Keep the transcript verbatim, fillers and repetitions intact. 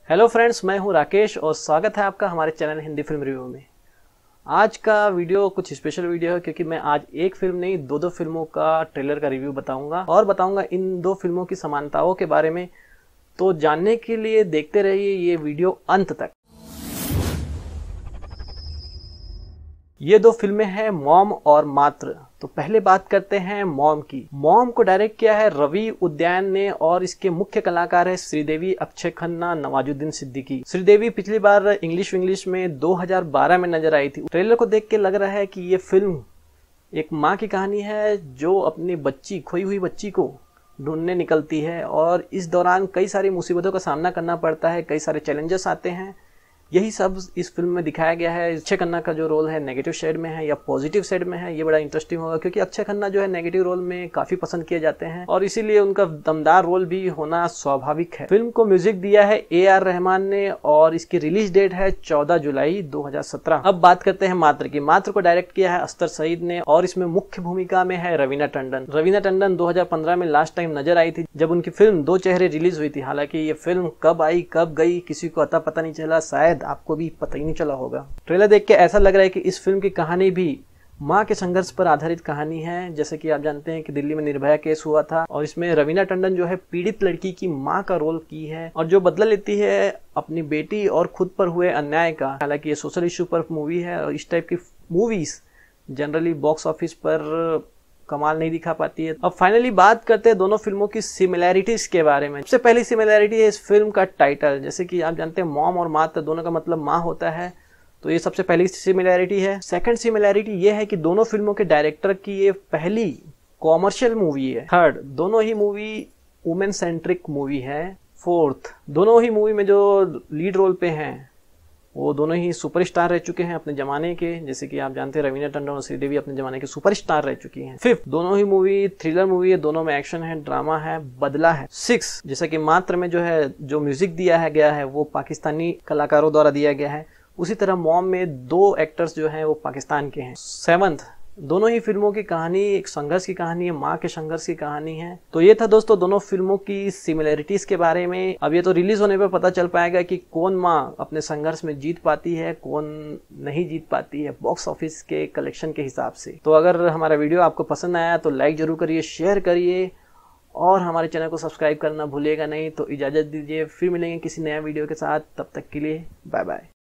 Hello friends, मैं हूं राकेश और स्वागत है आपका हमारे चैनल हिंदी फिल्म रिव्यू में। आज का वीडियो कुछ स्पेशल वीडियो है क्योंकि मैं आज एक फिल्म नहीं दो दो फिल्मों का ट्रेलर का रिव्यू बताऊंगा और बताऊंगा इन दो फिल्मों की समानताओं के बारे में। तो जानने के लिए देखते रहिए ये वीडियो अंत तक। ये दो फिल्में हैं मॉम और मात्र। तो पहले बात करते हैं मॉम की। मॉम को डायरेक्ट किया है रवि उद्यावर ने और इसके मुख्य कलाकार है श्रीदेवी, अक्षय खन्ना, नवाजुद्दीन सिद्दीकी। श्रीदेवी पिछली बार इंग्लिश इंग्लिश में दो हज़ार बारह में नजर आई थी। ट्रेलर को देख के लग रहा है कि ये फिल्म एक माँ की कहानी है जो अपनी बच्ची, खोई हुई बच्ची को ढूंढने निकलती है और इस दौरान कई सारी मुसीबतों का सामना करना पड़ता है, कई सारे चैलेंजेस आते हैं। यही सब इस फिल्म में दिखाया गया है। अक्षय खन्ना का जो रोल है नेगेटिव शेड में है या पॉजिटिव शेड में है, ये बड़ा इंटरेस्टिंग होगा क्योंकि अक्षय खन्ना जो है नेगेटिव रोल में काफी पसंद किए जाते हैं और इसीलिए उनका दमदार रोल भी होना स्वाभाविक है। फिल्म को म्यूजिक दिया है ए आर रहमान ने और इसकी रिलीज डेट है चौदह जुलाई दो हज़ार सत्रह। अब बात करते हैं मात्र की। मात्र को डायरेक्ट किया है अख्तर सईद ने और इसमें मुख्य भूमिका में है रवीना टंडन। रवीना टंडन दो हज़ार पंद्रह में लास्ट टाइम नजर आई थी जब उनकी फिल्म दो चेहरे रिलीज हुई थी। हालांकि ये फिल्म कब आई कब गई किसी को अता पता नहीं चला, शायद आपको भी पता ही नहीं चला होगा। ट्रेलर देख के ऐसा लग रहा है कि इस फिल्म की कहानी भी माँ के संघर्ष पर आधारित कहानी है। जैसे कि आप जानते हैं कि दिल्ली में निर्भया केस हुआ था और इसमें रवीना टंडन जो है पीड़ित लड़की की माँ का रोल की है और जो बदला लेती है अपनी बेटी और खुद पर हुए अन्याय का। हालांकि ये सोशल इश्यू पर मूवी है और इस टाइप की मूवीज जनरली बॉक्स ऑफिस पर कमाल नहीं दिखा पाती है। अब फाइनली बात करते हैं दोनों फिल्मों की सिमिलैरिटीज के बारे में। सबसे पहली सिमिलैरिटी है इस फिल्म का टाइटल। जैसे कि आप जानते हैं मॉम और मात्र दोनों का मतलब माँ होता है, तो ये सबसे पहली सिमिलैरिटी है। सेकंड सिमिलैरिटी ये है कि दोनों फिल्मों के डायरेक्टर की ये पहली कॉमर्शियल मूवी है। थर्ड, दोनों ही मूवी वुमेन सेंट्रिक मूवी है। फोर्थ, दोनों ही मूवी में जो लीड रोल पे हैं वो दोनों ही सुपरस्टार रह चुके हैं अपने जमाने के। जैसे कि आप जानते हैं रवीना टंडन और श्रीदेवी अपने जमाने के सुपरस्टार रह चुकी हैं। फिफ्थ, दोनों ही मूवी थ्रिलर मूवी है, दोनों में एक्शन है, ड्रामा है, बदला है। सिक्स, जैसा कि मात्र में जो है जो म्यूजिक दिया है गया है वो पाकिस्तानी कलाकारों द्वारा दिया गया है, उसी तरह मॉम में दो एक्टर्स जो हैं वो पाकिस्तान के हैं। सेवंथ, दोनों ही फिल्मों की कहानी एक संघर्ष की कहानी है, माँ के संघर्ष की कहानी है। तो ये था दोस्तों दोनों फिल्मों की सिमिलैरिटीज के बारे में। अब ये तो रिलीज होने पर पता चल पाएगा कि कौन माँ अपने संघर्ष में जीत पाती है, कौन नहीं जीत पाती है बॉक्स ऑफिस के कलेक्शन के हिसाब से। तो अगर हमारा वीडियो आपको पसंद आया तो लाइक जरूर करिए, शेयर करिए और हमारे चैनल को सब्सक्राइब करना भूलिएगा नहीं। तो इजाजत दीजिए, फिर मिलेंगे किसी नया वीडियो के साथ। तब तक के लिए बाय बाय।